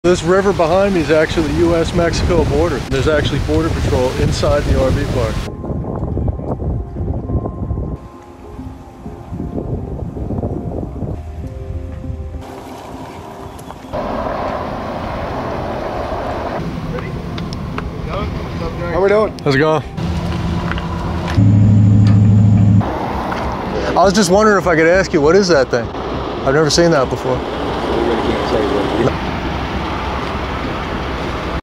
This river behind me is actually the U.S.-Mexico border. There's actually border patrol inside the RV park. Ready? Going? What's up, Jerry? How we doing? How's it going? I was just wondering if I could ask you, what is that thing? I've never seen that before.